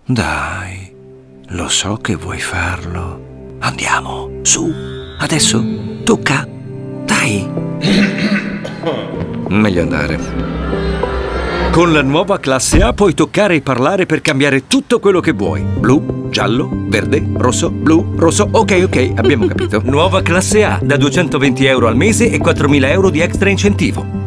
Dai, lo so che vuoi farlo. Andiamo, su. Adesso tocca. Dai. Meglio andare. Con la nuova classe A puoi toccare e parlare per cambiare tutto quello che vuoi. Blu, giallo, verde, rosso, blu, rosso. Ok, abbiamo capito. Nuova classe A, da 220 euro al mese e 4.000 euro di extra incentivo.